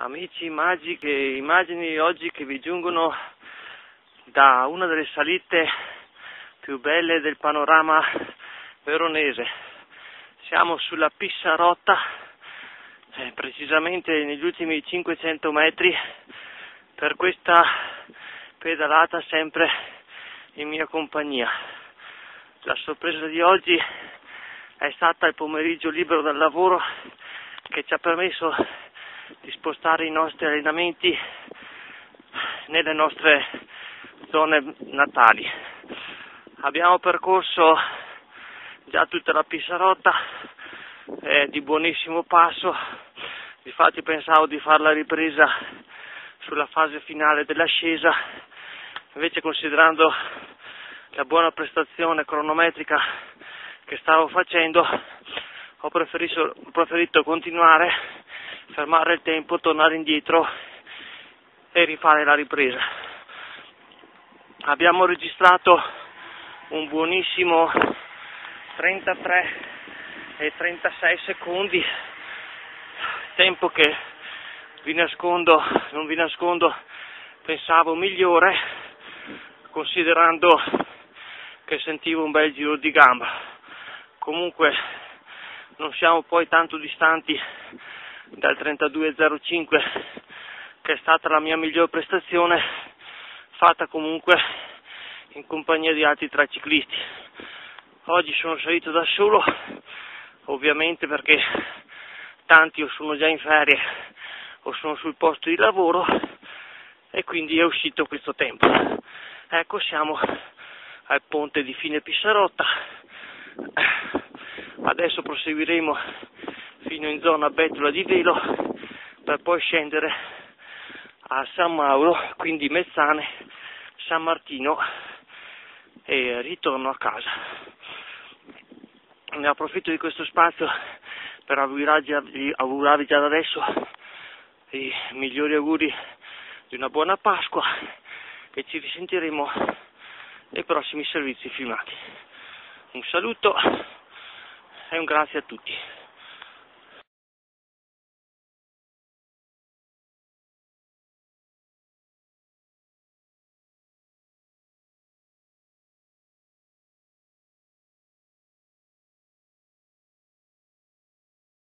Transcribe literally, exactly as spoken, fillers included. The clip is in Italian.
Amici, immagini che, immagini oggi che vi giungono da una delle salite più belle del panorama veronese. Siamo sulla Pissarotta, eh, precisamente negli ultimi cinquecento metri, per questa pedalata sempre in mia compagnia. La sorpresa di oggi è stata il pomeriggio libero dal lavoro, che ci ha permesso di spostare i nostri allenamenti nelle nostre zone natali. Abbiamo percorso già tutta la Pissarotta, eh, di buonissimo passo. Difatti pensavo di fare la ripresa sulla fase finale dell'ascesa, invece, considerando la buona prestazione cronometrica che stavo facendo, ho preferito, ho preferito continuare, fermare il tempo, tornare indietro e rifare la ripresa. Abbiamo registrato un buonissimo trentatré e trentasei secondi, tempo che vi nascondo, non vi nascondo, pensavo migliore, considerando che sentivo un bel giro di gamba. Comunque non siamo poi tanto distanti dal trentadue zero cinque, che è stata la mia miglior prestazione, fatta comunque in compagnia di altri tre ciclisti. Oggi sono salito da solo, ovviamente perché tanti o sono già in ferie o sono sul posto di lavoro, e quindi è uscito questo tempo. Ecco, siamo al ponte di fine Pissarotta. Adesso proseguiremo fino in zona Bettola di Velo per poi scendere a San Mauro, quindi Mezzane, San Martino e ritorno a casa. Ne approfitto di questo spazio per augurarvi, augurarvi già da adesso i migliori auguri di una buona Pasqua, e ci risentiremo nei prossimi servizi filmati. Un saluto e un grazie a tutti.